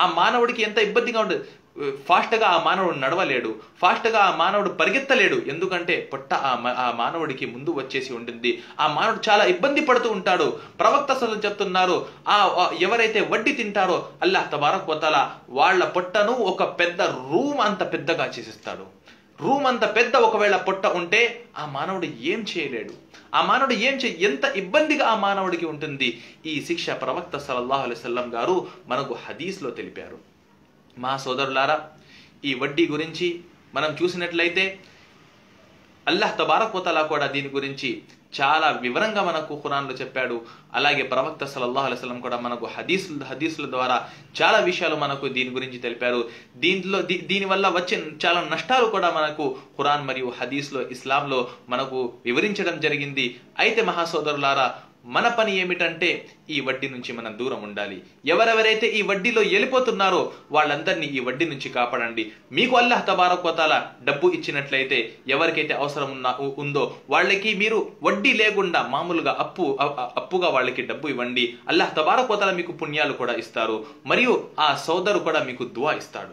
ఫాస్ట్గా ఆ మానవుడు నడవలేడు, ఫాస్ట్గా ఆ మానవుడు పరిగెత్తలేడు. ఎందుకంటే పొట్ట ఆ మానవుడికి ముందు వచ్చేసి ఉంటుంది. ఆ మానవుడు చాలా ఇబ్బంది పడుతూ ఉంటాడు. ప్రవక్త సల్లల్లాహు అలైహి వసల్లం చెప్తున్నారు, ఎవరైతే వడ్డీ తింటారో అల్లాహ్ తబారక్ వ తఆలా వాళ్ళ పొట్టను ఒక పెద్ద రూమ్ అంత పెద్దగా చేసేస్తాడు. రూమ్ అంత పెద్ద ఒకవేళ పొట్ట ఉంటే ఆ మానవుడు ఏం చేయలేడు. ఎంత ఇబ్బందిగా ఆ మానవుడికి ఉంటుంది. ఈ శిక్ష ప్రవక్త సల్లల్లాహు అలైహి వసల్లం గారు మనకు హదీస్లో తెలిపారు. మా సోదరులారా, ఈ వడ్డీ గురించి మనం చూసినట్లయితే అల్లాహ్ తబారక్ వ తఆలా కూడా దీని గురించి చాలా వివరంగా మనకు ఖురాన్లో చెప్పాడు. అలాగే ప్రవక్త సల్లల్లాహు అలైహి వసల్లం కూడా మనకు హదీసుల ద్వారా చాలా విషయాలు మనకు దీని గురించి తెలిపారు. దీనివల్ల వచ్చే చాలా నష్టాలు కూడా మనకు ఖురాన్ మరియు హదీస్లో, ఇస్లాంలో మనకు వివరించడం జరిగింది. అయితే మహాసోదరులారా, మన పని ఏమిటంటే ఈ వడ్డీ నుంచి మనం దూరం ఉండాలి. ఎవరెవరైతే ఈ వడ్డీలో వెళ్ళిపోతున్నారో వాళ్ళందరినీ ఈ వడ్డీ నుంచి కాపాడండి. మీకు అల్లాహ్ తబారక్ వ తఆలా డబ్బు ఇచ్చినట్లయితే ఎవరికైతే అవసరం ఉందో వాళ్ళకి మీరు వడ్డీ లేకుండా మామూలుగా అప్పుగా వాళ్ళకి డబ్బు ఇవ్వండి. అల్లాహ్ తబారక్ వ తఆలా మీకు పుణ్యాలు కూడా ఇస్తారు. మరియు ఆ సోదరు కూడా మీకు దువా ఇస్తాడు.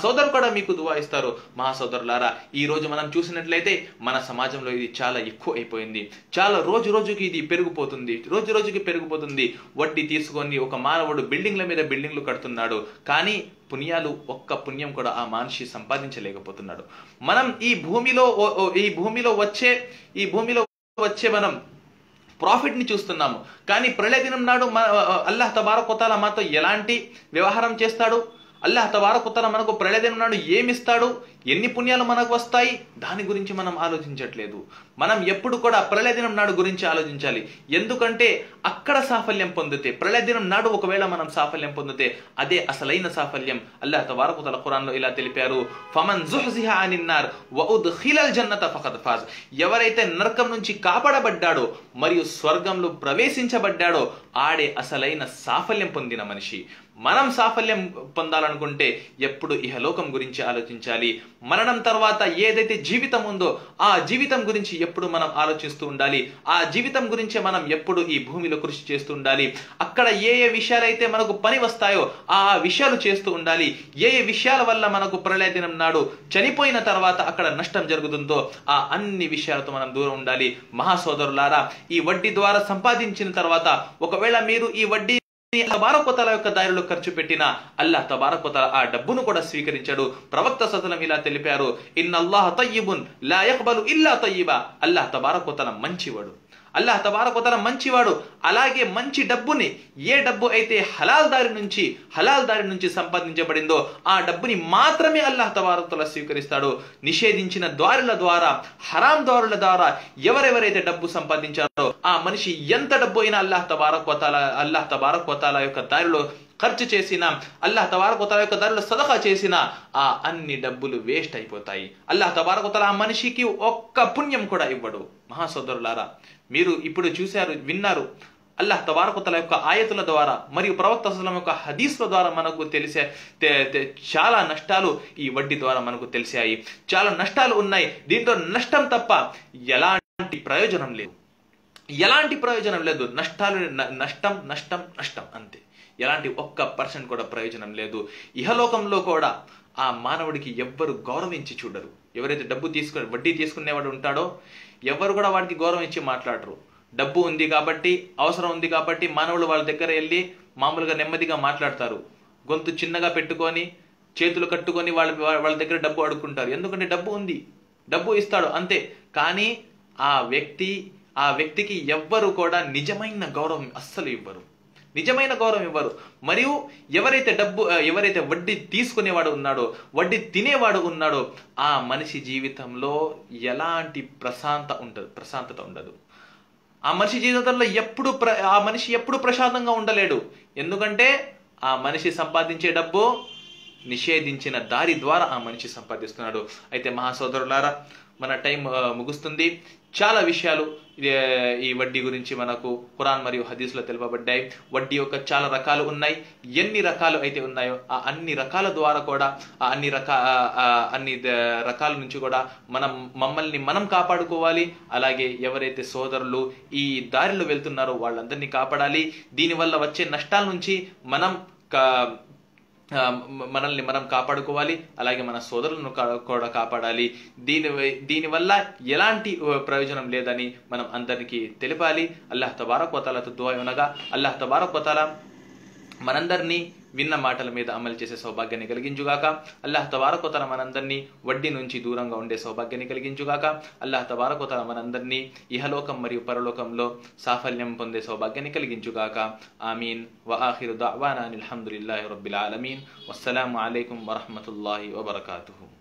మహా సోదరులారా, ఈ రోజు మనం చూసినట్లయితే మన సమాజంలో ఇది చాలా ఎక్కువ అయిపోయింది. చాలా రోజు రోజుకి ఇది పెరిగిపోతుంది. వడ్డీ తీసుకొని ఒక మానవుడు బిల్డింగ్ల మీద బిల్డింగ్లు కడుతున్నాడు, కానీ ఒక్క పుణ్యం కూడా ఆ మనిషి సంపాదించలేకపోతున్నాడు. మనం ఈ భూమిలో వచ్చే మనం ప్రాఫిట్ ని చూస్తున్నాము, కానీ ప్రళయ దినం నాడు అల్లాహ్ తబారక్ వ తఆలా మాతో ఎలాంటి వ్యవహారం చేస్తాడు, అల్లాహ్ తబారక్ వ తఆలా మనకు ప్రళయ దినం నాడు ఏమిస్తాడు, ఎన్ని పుణ్యాలు మనకు వస్తాయి, దాని గురించి మనం ఆలోచించట్లేదు. మనం ఎప్పుడు కూడా ప్రళయ దినం నాడు గురించి ఆలోచించాలి. ఎందుకంటే అక్కడ సాఫల్యం పొందితే, ప్రళయ దినం నాడు ఒకవేళ మనం సాఫల్యం పొందితే అదే అసలైన సాఫల్యం. అల్లాహ్ తబారక్ వ తఆలా ఖురాన్ లో ఇలా తెలిపారు, ఫమన్ జుహ్జిహ అనిన్ నార్ వ ఉద్ఖిలల్ జన్నత ఫఖద్ ఫాజ్. ఎవరైతే నరకం నుంచి కాపాడబడ్డాడో మరియు స్వర్గంలో ప్రవేశించబడ్డాడో ఆడే అసలైన సాఫల్యం పొందిన మనిషి. మనం సాఫల్యం పొందాలనుకుంటే ఎప్పుడు ఇహలోకం గురించి ఆలోచించాలి. మరణం తర్వాత ఏదైతే జీవితం ఉందో ఆ జీవితం గురించి ఎప్పుడు మనం ఆలోచిస్తూ ఉండాలి. ఆ జీవితం గురించి మనం ఎప్పుడు ఈ భూమిలో కృషి చేస్తూ ఉండాలి. అక్కడ ఏ విషయాలైతే మనకు పని వస్తాయో ఆ విషయాలు చేస్తూ ఉండాలి. ఏ విషయాల వల్ల మనకు ప్రళయ దినం నాడు చనిపోయిన తర్వాత అక్కడ నష్టం జరుగుతుందో ఆ అన్ని విషయాలతో మనం దూరం ఉండాలి. మహాసోదరులారా, ఈ వడ్డీ ద్వారా సంపాదించిన తర్వాత ఒకవేళ మీరు ఈ వడ్డీ తబారక్ వ తఆలా యొక్క దారిలో ఖర్చు పెట్టిన అల్లాహ్ తబారక్ వ తఆలా ఆ డబ్బును కూడా స్వీకరించాడు. ప్రవక్త సల్లల్లాహు అలైహి వసల్లం ఇలా తెలిపారు, ఇన్నల్లాహ తయ్యిబున్ లా యఖ్బలు ఇల్లా తయ్యిబా. అల్లాహ్ తబారక్ వ తఆలా మంచివాడు. అలాగే మంచి డబ్బుని, ఏ డబ్బు అయితే హలాల్ దారి నుంచి సంపాదించబడిందో ఆ డబ్బుని మాత్రమే అల్లాహ్ తబారక్ వ తఆలా స్వీకరిస్తాడు. నిషేధించిన దారుల ద్వారా, హరాం దారుల ద్వారా ఎవరెవరైతే డబ్బు సంపాదించారో ఆ మనిషి ఎంత డబ్బు అయినా అల్లాహ్ తబారక్ వ తఆలా యొక్క దారిలో ఖర్చు చేసినా, అల్లాహ్ తబారక్ వ తఆలా యొక్క దారిలో సదకా చేసినా ఆ అన్ని డబ్బులు వేస్ట్ అయిపోతాయి. అల్లాహ్ తబారక్ వ తఆలా ఆ మనిషికి ఒక్క పుణ్యం కూడా ఇవ్వడు. మహాసోదరులారా, మీరు ఇప్పుడు విన్నారు అల్లాహ్ తబారక్ వ తఆలా యొక్క ఆయతుల ద్వారా మరియు ప్రవక్త సల్లల్లాహు అలైహి వసల్లం యొక్క హదీస్ల ద్వారా మనకు చాలా నష్టాలు ఈ వడ్డీ ద్వారా మనకు తెలిసాయి. చాలా నష్టాలు ఉన్నాయి. దీంట్లో నష్టం తప్ప ఎలాంటి ప్రయోజనం లేదు. నష్టం అంతే. ఎలాంటి 1% కూడా ప్రయోజనం లేదు. ఇహలోకంలో కూడా ఆ మానవుడికి ఎవ్వరు గౌరవించి చూడరు. ఎవరైతే వడ్డీ తీసుకునేవాడు ఉంటాడో ఎవ్వరు కూడా వాడికి గౌరవం ఇచ్చి మాట్లాడరు. డబ్బు ఉంది కాబట్టి, అవసరం ఉంది కాబట్టి మానవులు వాళ్ళ దగ్గర వెళ్ళి మామూలుగా నెమ్మదిగా మాట్లాడతారు. గొంతు చిన్నగా పెట్టుకొని, చేతులు కట్టుకొని వాళ్ళ దగ్గర డబ్బు అడుక్కుంటారు. ఎందుకంటే డబ్బు ఉంది, డబ్బు ఇస్తాడు అంతే. కానీ ఆ వ్యక్తికి ఎవ్వరు కూడా నిజమైన గౌరవం అస్సలు ఇవ్వరు. మరియు ఎవరైతే వడ్డీ తీసుకునేవాడు ఉన్నాడో, వడ్డీ తినేవాడు ఉన్నాడో ఆ మనిషి జీవితంలో ఎలాంటి ప్రశాంతత ఉండదు. ఆ మనిషి జీవితంలో ఆ మనిషి ఎప్పుడు ప్రశాంతంగా ఉండలేడు. ఎందుకంటే ఆ మనిషి సంపాదించే డబ్బు నిషేధించిన దారి ద్వారా ఆ మనిషి సంపాదిస్తున్నాడు. అయితే మహాసోదరులారా, మన టైం ముగుస్తుంది. చాలా విషయాలు ఈ వడ్డీ గురించి మనకు ఖురాన్ మరియు హదీస్లో తెలుపబడ్డాయి. వడ్డీ యొక్క చాలా రకాలు ఉన్నాయి. ఎన్ని రకాలు అయితే ఉన్నాయో ఆ అన్ని రకాల ద్వారా కూడా అన్ని రకాల నుంచి కూడా మమ్మల్ని మనం కాపాడుకోవాలి. అలాగే ఎవరైతే సోదరులు ఈ దారిలో వెళ్తున్నారో వాళ్ళందరినీ కాపాడాలి. దీనివల్ల వచ్చే నష్టాల నుంచి మనల్ని మనం కాపాడుకోవాలి. అలాగే మన సోదరులను కూడా కాపాడాలి. దీనివల్ల ఎలాంటి ప్రయోజనం లేదని మనం అందరికీ తెలిపాలి. అల్లాహ్ తబారక్ వ తఆలాతో దుఆ అనగా అల్లాహ్ తబారక్ వ తఆలా మనందరినీ విన్న మాటల మీద అమలు చేసే సౌభాగ్యాన్ని కలిగించుగాక. అల్లాహ్ తబారక్ వ తఆలా మనందరినీ వడ్డీ నుంచి దూరంగా ఉండే సౌభాగ్యాన్ని కలిగించుగాక. అల్లాహ్ తబారక్ వ తఆలా మనందరినీ ఇహలోకం మరియు పరలోకంలో సాఫల్యం పొందే సౌభాగ్యాన్ని కలిగించుగాక. ఆమీన్. వ ఆఖిరు దఅవానా అనిల్ హమ్దులిల్లాహి రబ్బిల్ ఆలమీన్. వస్సలాము అలైకుం వరహ్మతుల్లాహి వబరకాతుహు.